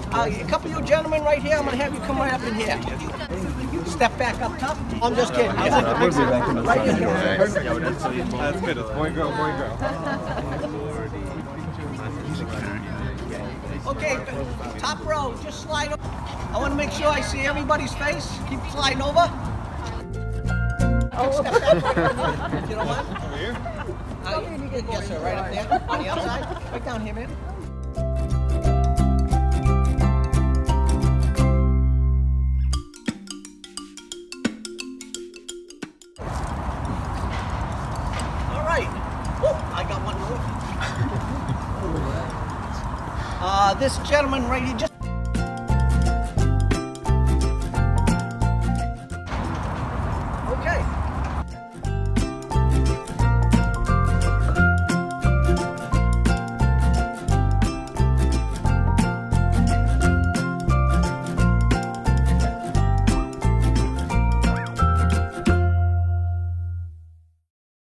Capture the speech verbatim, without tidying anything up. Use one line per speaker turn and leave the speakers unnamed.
Uh, a couple of you gentlemen right here, I'm going to have you come right up in here. Step back up top. I'm just kidding. Right here.
That's good. It's boy, girl, boy, girl.
Okay, top row, just slide over. I want to make sure I see everybody's face. Keep sliding over. Oh. Step back. If you don't mind.
Over here?
Uh, yes, sir. Right up there. On the outside. Right down here, man. All right. Oh, I got one more. Uh, this gentleman right here, just